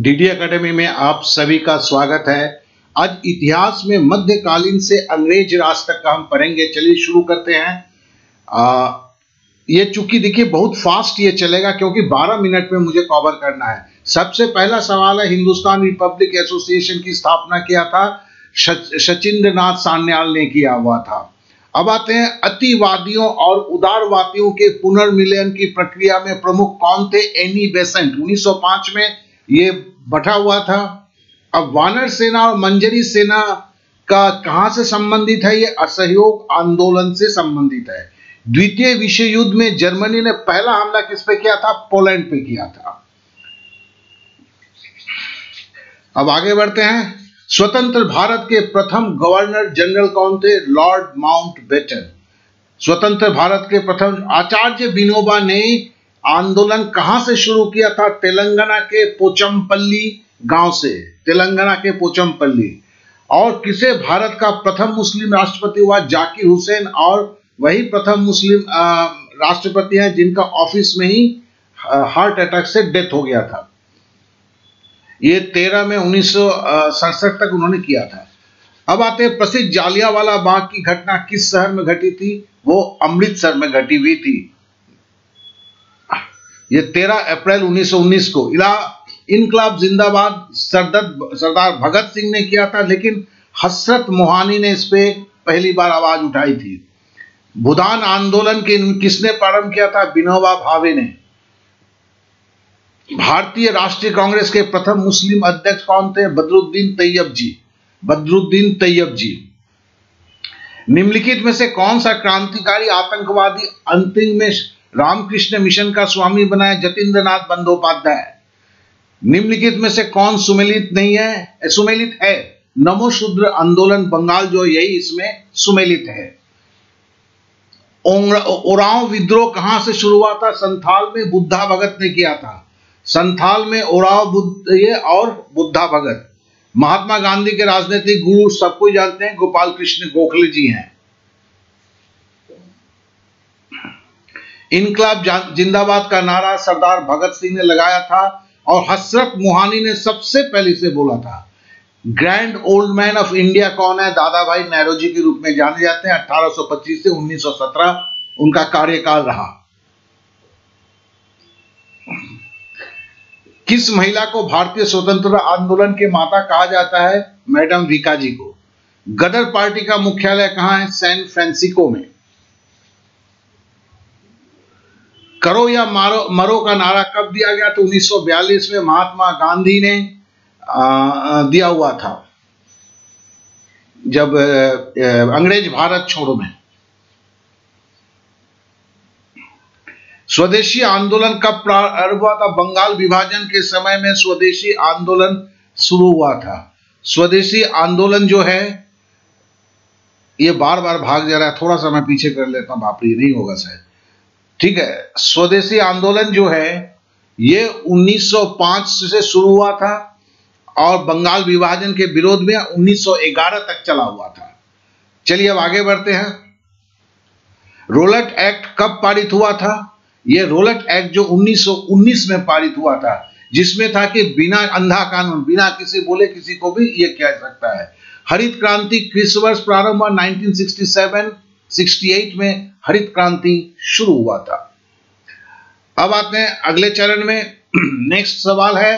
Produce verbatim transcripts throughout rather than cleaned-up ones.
DD academy में आप सभी का स्वागत है। आज इतिहास में मध्यकालीन से अंग्रेज राज तक का हम पढ़ेंगे। चलिए शुरू करते हैं। आ, ये चूंकि देखिए बहुत फास्ट ये चलेगा क्योंकि बारह मिनट में मुझे कवर करना है। सबसे पहला सवाल है, हिंदुस्तान रिपब्लिक एसोसिएशन की स्थापना किया था सचिंद्र नाथ सान्याल ने किया हुआ था। अब आते हैं अतिवादियों और उदारवादियों के पुनर्मिलन की प्रक्रिया में प्रमुख कौन थे? Annie Besant. उन्नीस सौ पाँच में ये बैठा हुआ था। अब वानर सेना और मंजरी सेना का कहां से संबंधित है? ये असहयोग आंदोलन से संबंधित है। द्वितीय विश्व युद्ध में जर्मनी ने पहला हमला किस पे किया था? पोलैंड पे किया था। अब आगे बढ़ते हैं। स्वतंत्र भारत के प्रथम गवर्नर जनरल कौन थे? Lord Mountbatten. स्वतंत्र भारत के प्रथम आचार्य विनोबा ने आंदोलन कहां से शुरू किया था? तेलंगाना के पोचमपल्ली गांव से। तेलंगाना के पोचमपल्ली। और किसे भारत का प्रथम मुस्लिम राष्ट्रपति हुआ? जाकिर हुसैन। और वही प्रथम मुस्लिम राष्ट्रपति हैं जिनका ऑफिस में ही हार्ट अटैक से डेथ हो गया था। ये तेरह में उन्नीस सौ सड़सठ तक उन्होंने किया था। अब आते हैं प्रसिद्ध जालियांवाला बाग की घटना किस शहर में घटी थी? वो अमृतसर में घटी हुई थी। ये तेरह अप्रैल उन्नीस सौ उन्नीस को। इला इनकलाब जिंदाबाद सरदार सरदार भगत सिंह ने किया था, लेकिन हसरत मोहानी ने इस पे पहली बार आवाज उठाई थी। भूदान आंदोलन के किसने प्रारंभ किया था? विनोबा भावे ने। भारतीय राष्ट्रीय कांग्रेस के प्रथम मुस्लिम अध्यक्ष कौन थे? बदरुद्दीन तैयब जी। बदरुद्दीन तैयब जी। निम्नलिखित में से कौन सा क्रांतिकारी आतंकवादी अंतिम में रामकृष्ण मिशन का स्वामी बनाया? जतीन्द्र नाथ बंदोपाध्याय। निम्नलिखित में से कौन सुमेलित नहीं है? सुमेलित है। नमो शूद्र आंदोलन बंगाल जो यही इसमें सुमेलित है। ओरांव विद्रोह कहां से शुरू हुआ था? संथाल में बुद्धा भगत ने किया था। संथाल में ओरांव बुद्ध ये और बुद्धा भगत। महात्मा गांधी के राजनीतिक गुरु सबको जानते हैं, गोपाल कृष्ण गोखले जी हैं। इनकलाब जिंदाबाद का नारा सरदार भगत सिंह ने लगाया था और हसरत मोहानी ने सबसे पहले से बोला था। Grand old man of India कौन है? दादा भाई नौरोजी के रूप में जाने जाते हैं। अठारह सौ पच्चीस से उन्नीस सौ सत्रह उनका कार्यकाल रहा। किस महिला को भारतीय स्वतंत्रता आंदोलन के माता कहा जाता है? मैडम विका जी को। गदर पार्टी का मुख्यालय कहां है? सैन फ्रांसिस्को में। करो या मारो मरो का नारा कब दिया गया? तो उन्नीस सौ बयालीस में महात्मा गांधी ने आ, दिया हुआ था, जब आ, अंग्रेज भारत छोड़ो में। स्वदेशी आंदोलन कब प्रारंभ हुआ था? बंगाल विभाजन के समय में स्वदेशी आंदोलन शुरू हुआ था। स्वदेशी आंदोलन जो है ये बार बार भाग जा रहा है, थोड़ा सा मैं पीछे कर लेता हूं। बाप रे, नहीं होगा शायद। ठीक है। स्वदेशी आंदोलन जो है ये उन्नीस सौ पाँच से शुरू हुआ था और बंगाल विभाजन के विरोध में उन्नीस सौ ग्यारह तक चला हुआ था। चलिए अब आगे बढ़ते हैं। रोलट एक्ट कब पारित हुआ था? ये रोलट एक्ट जो उन्नीस सौ उन्नीस में पारित हुआ था, जिसमें था कि बिना अंधा कानून, बिना किसी बोले किसी को भी ये कह सकता है। हरित क्रांति किस वर्ष प्रारंभ हुआ? उन्नीस सौ सड़सठ अड़सठ में हरित क्रांति शुरू हुआ था। अब आते हैं अगले चरण में। नेक्स्ट सवाल है,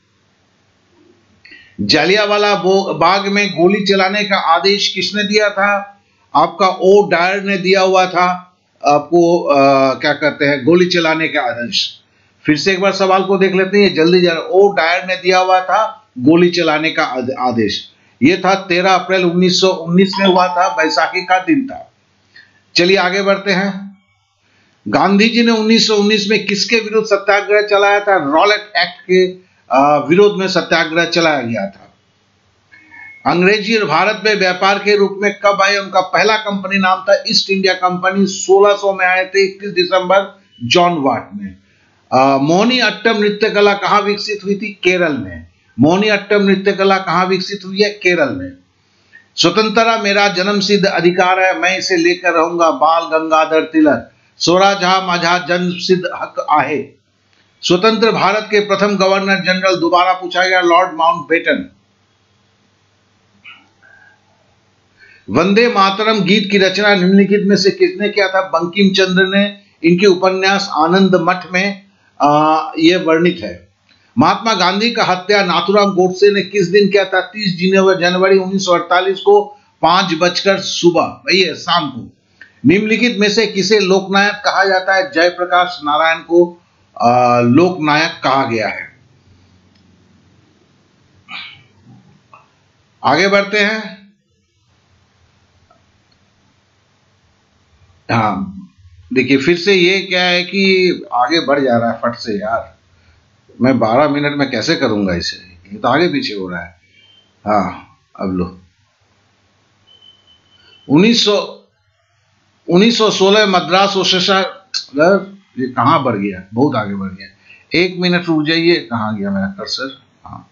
जालियांवाला बाग में गोली चलाने का आदेश किसने दिया था? आपका ओ डायर ने दिया हुआ था आपको, आ, क्या कहते हैं, गोली चलाने का आदेश। फिर से एक बार सवाल को देख लेते हैं, जल्दी जल्दी। ओ डायर ने दिया हुआ था गोली चलाने का आदेश। यह था तेरह अप्रैल उन्नीस सौ उन्नीस में हुआ था, बैसाखी का दिन था। चलिए आगे बढ़ते हैं। गांधी जी ने उन्नीस सौ उन्नीस में किसके विरुद्ध सत्याग्रह चलाया था? रॉलेट एक्ट के विरोध में सत्याग्रह चलाया गया था। अंग्रेजी भारत में व्यापार के रूप में कब आए? उनका पहला कंपनी नाम था ईस्ट इंडिया कंपनी। सोलह सौ में आए थे, इक्कीस दिसंबर, जॉन वाट में। मोहिनी अट्टम नृत्य कला कहां विकसित हुई थी? केरल में। मोहिनी अट्टम नृत्य कला कहां विकसित हुई है? केरल में। स्वतंत्रता मेरा जन्म सिद्ध अधिकार है, मैं इसे लेकर रहूंगा, बाल गंगाधर तिलक। स्वराज हा माझा जन्म सिद्ध हक आहे। स्वतंत्र भारत के प्रथम गवर्नर जनरल, दोबारा पूछा गया, लॉर्ड माउंटबेटन। वंदे मातरम गीत की रचना निम्नलिखित में से किसने किया था? बंकिम चंद्र ने। इनके उपन्यास आनंद मठ में आ, ये वर्णित है। महात्मा गांधी का हत्या नाथूराम गोडसे ने किस दिन किया था? तीस जनवरी उन्नीस सौ अड़तालीस को पांच बजकर सुबह वही है शाम को। निम्नलिखित में से किसे लोकनायक कहा जाता है? जयप्रकाश नारायण को आ, लोकनायक कहा गया है। आगे बढ़ते हैं। हाँ देखिए, फिर से ये क्या है कि आगे बढ़ जा रहा है फट से यार। मैं बारह मिनट में कैसे करूंगा इसे, ये तो आगे पीछे हो रहा है। हाँ अब लो, उन्नीस सौ उन्नीस सौ सोलह मद्रास एसोसिएशन, ये कहाँ बढ़ गया, बहुत आगे बढ़ गया। एक मिनट रुक जाइए, कहाँ गया मेरा कर्सर? हाँ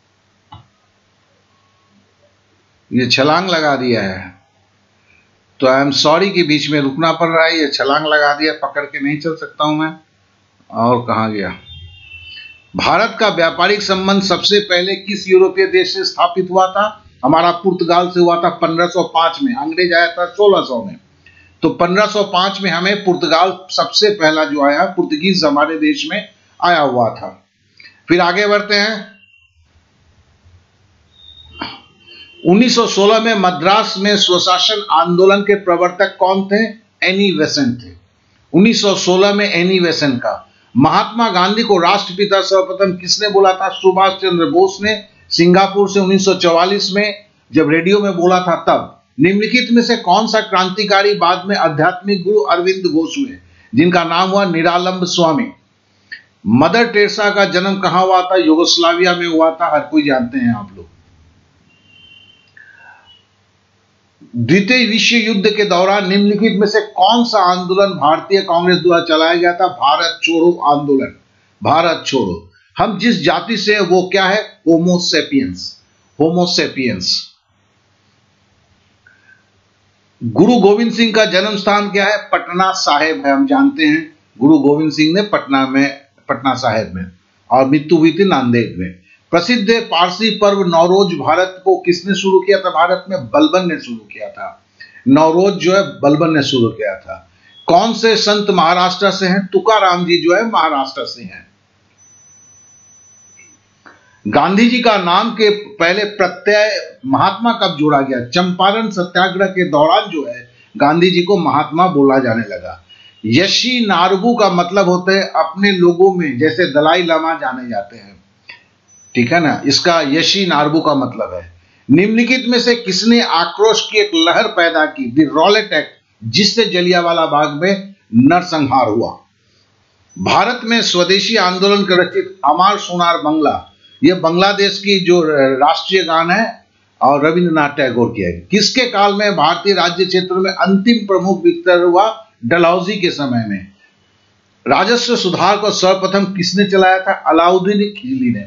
ये छलांग लगा दिया है, तो आई एम सॉरी कि बीच में रुकना पड़ रहा है। ये छलांग लगा दिया, पकड़ के नहीं चल सकता हूं मैं। और कहाँ गया? भारत का व्यापारिक संबंध सबसे पहले किस यूरोपीय देश से स्थापित हुआ था? हमारा पुर्तगाल से हुआ था पंद्रह सौ पाँच में। अंग्रेज आया था सोलह सौ में, तो पंद्रह सौ पाँच में हमें पुर्तगाल सबसे पहला जो आया, पुर्तगीज हमारे देश में आया हुआ था। फिर आगे बढ़ते हैं। उन्नीस सौ सोलह में मद्रास में स्वशासन आंदोलन के प्रवर्तक कौन थे? एनी बेसेंट थे। उन्नीस सौ सोलह में एनी बेसेंट का। महात्मा गांधी को राष्ट्रपिता सर्वप्रथम किसने बोला था? सुभाष चंद्र बोस ने। सिंगापुर से उन्नीस सौ चौवालीस में जब रेडियो में बोला था तब। निम्नलिखित में से कौन सा क्रांतिकारी बाद में आध्यात्मिक गुरु अरविंद घोष हुए, जिनका नाम हुआ निरालंब स्वामी? मदर टेरेसा का जन्म कहां हुआ था? यूगोस्लाविया में हुआ था, हर कोई जानते हैं आप लोग। द्वितीय विश्व युद्ध के दौरान निम्नलिखित में से कौन सा आंदोलन भारतीय कांग्रेस द्वारा चलाया गया था? भारत छोड़ो आंदोलन। भारत छोड़ो। हम जिस जाति से हैं वो क्या है? होमोसेपियंस। होमोसेपियंस। गुरु गोविंद सिंह का जन्म स्थान क्या है? पटना साहिब है, हम जानते हैं। गुरु गोविंद सिंह ने पटना में, पटना साहिब में, और मृत्यु हुई थी नांदेड़ में। प्रसिद्ध पारसी पर्व नौरोज भारत को किसने शुरू किया था? भारत में बलबन ने शुरू किया था। नौरोज जो है बलबन ने शुरू किया था। कौन से संत महाराष्ट्र से हैं? तुकाराम जी जो है महाराष्ट्र से हैं। गांधी जी का नाम के पहले प्रत्यय महात्मा कब जोड़ा गया? चंपारण सत्याग्रह के दौरान जो है गांधी जी को महात्मा बोला जाने लगा। यशी नारगू का मतलब होता है अपने लोगों में, जैसे दलाई लामा जाने जाते हैं, ठीक है ना, इसका यशी नारगू का मतलब है। निम्नलिखित में से किसने आक्रोश की एक लहर पैदा की? द रॉलेट एक्ट, जिससे जलियांवाला बाग में नरसंहार हुआ। भारत में स्वदेशी आंदोलन के रचित अमार सोनार बंगला, यह बांग्लादेश की जो राष्ट्रीय गान है और रविंद्रनाथ टैगोर की है। किसके काल में भारतीय राज्य क्षेत्र में अंतिम प्रमुख विस्तार हुआ? डलहौजी के समय में। राजस्व सुधार को सर्वप्रथम किसने चलाया था? अलाउद्दीन खिलजी ने।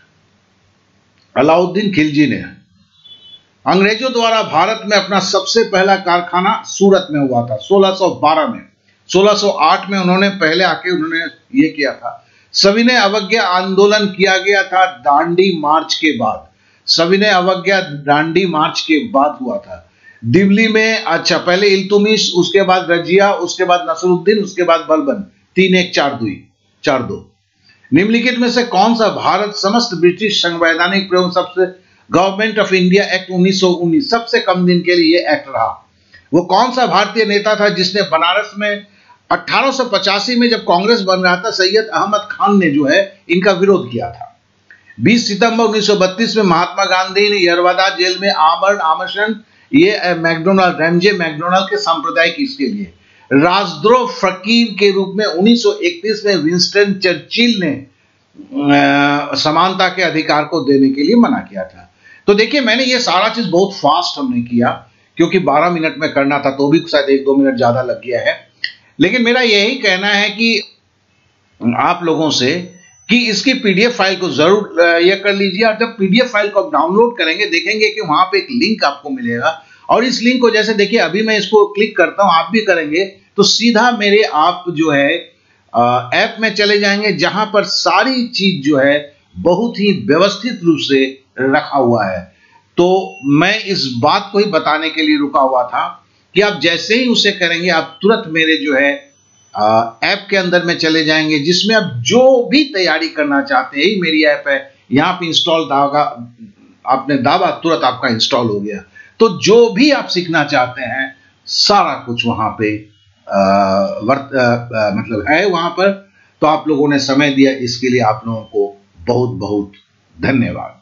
अलाउद्दीन खिलजी ने। अंग्रेजों द्वारा भारत में अपना सबसे पहला कारखाना सूरत में हुआ था सोलह सौ बारह में। सोलह सौ आठ में उन्होंने पहले आके उन्होंने ये किया था। सविनय अवज्ञा आंदोलन किया गया था दांडी मार्च के बाद। सविनय अवज्ञा दांडी मार्च के बाद हुआ था दिल्ली में। अच्छा, पहले इल्तुमिश, उसके बाद रजिया, उसके बाद नसरुद्दीन, उसके बाद बलबन। तीन एक चार दुई चार दो। निम्नलिखित में से कौन सा भारत समस्त ब्रिटिश संवैधानिक प्रयोग सबसे गवर्नमेंट ऑफ इंडिया एक्ट उन्नीस सौ उन्नीस सबसे कम दिन के लिए एक्ट रहा? वो कौन सा भारतीय नेता था जिसने बनारस में अठारह सौ पचासी में जब कांग्रेस बन रहा था, सैयद अहमद खान ने जो है इनका विरोध किया था? बीस सितंबर उन्नीस सौ बत्तीस में महात्मा गांधी ने यरवदा जेल में आमरण अनशन, ये मैकडोनाल्ड रेमजे मैकडोनाल्ड के सांप्रदायिक इसके लिए राजद्रोह फकीर के रूप में उन्नीस सौ इकतीस में विंस्टन चर्चिल ने आ, समानता के अधिकार को देने के लिए मना किया था। तो देखिए, मैंने ये सारा चीज बहुत फास्ट हमने किया क्योंकि बारह मिनट में करना था, तो भी शायद एक दो मिनट ज्यादा लग गया है। लेकिन मेरा यही कहना है कि आप लोगों से कि इसकी पीडीएफ फाइल को जरूर ये कर लीजिए, और जब पीडीएफ फाइल को आप डाउनलोड करेंगे देखेंगे कि वहां पे एक लिंक आपको मिलेगा, और इस लिंक को जैसे देखिए अभी मैं इसको क्लिक करता हूं, आप भी करेंगे तो सीधा मेरे आप जो है ऐप में चले जाएंगे जहां पर सारी चीज जो है बहुत ही व्यवस्थित रूप से रखा हुआ है। तो मैं इस बात को ही बताने के लिए रुका हुआ था कि आप जैसे ही उसे करेंगे आप तुरंत मेरे जो है ऐप के अंदर में चले जाएंगे, जिसमें आप जो भी तैयारी करना चाहते हैं, यही मेरी ऐप है, यहां पे इंस्टॉल दागा आपने दाबा तुरंत आपका इंस्टॉल हो गया। तो जो भी आप सीखना चाहते हैं सारा कुछ वहां पे आ, वर्त आ, आ, मतलब है वहां पर। तो आप लोगों ने समय दिया, इसके लिए आप लोगों को बहुत बहुत धन्यवाद।